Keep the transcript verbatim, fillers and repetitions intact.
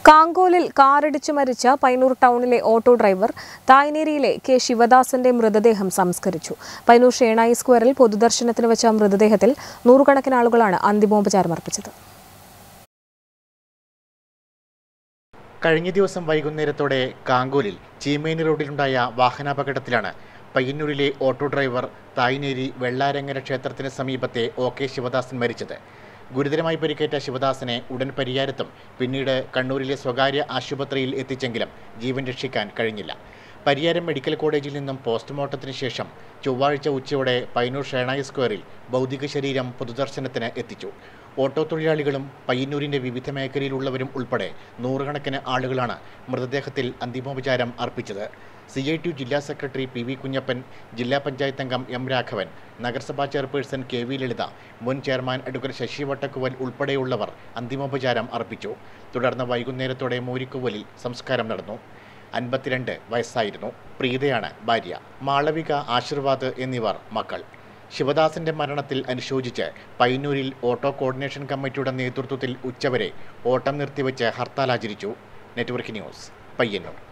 കാങ്കോലിൽ കാറിടിച്ചു മരിച്ച പയ്യന്നൂർ ടൗണിലെ auto driver തായ്നേരിയിലെ കെ ശിവദാസന്റെ മൃതദേഹം സംസ്കരിച്ചു. പയ്യന്നൂർ ഷേണായി സ്ക്വയറിൽ പൊതുദർശനത്തിന് വെച്ച മൃതദേഹത്തിൽ നൂറുകണക്കിന് ആളുകളാണ് അന്തിമോപചാരം അർപ്പിച്ചത്. കഴിഞ്ഞ ദിവസം വൈകുന്നേരത്തോടെ കാങ്കോലിൽ ചീമേനി റോഡിലുണ്ടായ വാഹനാപകടത്തിലാണ് പയ്യന്നൂരിലെ ഓട്ടോ ഡ്രൈവർ തായ്നേരി വെള്ളാരങ്ങര ക്ഷേത്രത്തിന് സമീപത്തെ ഒ കെ ശിവദാസൻ മരിച്ചത്. ഗുരുതരമായി പരിക്കേറ്റ ശിവദാസനെ ഉടൻ പരിയാരത്തും പിന്നീട് കണ്ണൂരിലെ സ്വകാര്യ ആശുപത്രിയിൽ എത്തിച്ചെങ്കിലും ജീവൻ രക്ഷിക്കാൻ കഴിഞ്ഞില്ല. പരിയാരം മെഡിക്കൽ കോളേജിൽ നിന്നും പോസ്റ്റ്മോർട്ടത്തിന് ശേഷം ചൊവ്വാഴ്ച ഉച്ചയോടെ പയ്യന്നൂർ ഷേണായി സ്ക്വയറിൽ ഭൗതിക ശരീരം പൊതുദർശനത്തിന് എത്തിച്ചു. ഓട്ടോ തൊഴിലാളികളും പയ്യന്നൂരിൻ്റെ വിവിധ മേഖലയിലുള്ളവരും ഉൾപ്പെടെ നൂറുകണക്കിന് ആളുകളാണ് മൃതദേഹത്തിൽ അന്തിമോപചാരം അർപ്പിച്ചത്. സി ഐ ടി ജില്ലാ സെക്രട്ടറി പി വി കുഞ്ഞപ്പൻ, ജില്ലാ പഞ്ചായത്ത് അംഗം എം രാഘവൻ, നഗരസഭാ ചെയർപേഴ്സൺ കെ വി ലളിത, മുൻ ചെയർമാൻ അഡ്വക്കേറ്റ് ശശി വട്ടക്കുവൽ ഉൾപ്പെടെയുള്ളവർ അന്തിമോപചാരം അർപ്പിച്ചു. തുടർന്ന് വൈകുന്നേരത്തോടെ മൂരിക്കുവലിൽ സംസ്കാരം നടന്നു. അൻപത്തിരണ്ട് വയസ്സായിരുന്നു. പ്രീതയാണ് ഭാര്യ. മാളവിക, ആശീർവാദ് എന്നിവർ മക്കൾ. ശിവദാസന്റെ മരണത്തിൽ അനുശോചിച്ച് പയ്യന്നൂരിൽ ഓട്ടോ കോർഡിനേഷൻ കമ്മിറ്റിയുടെ നേതൃത്വത്തിൽ ഉച്ചവരെ ഓട്ടം നിർത്തിവെച്ച് ഹർത്താൽ ആചരിച്ചു. Network news, Payyanur.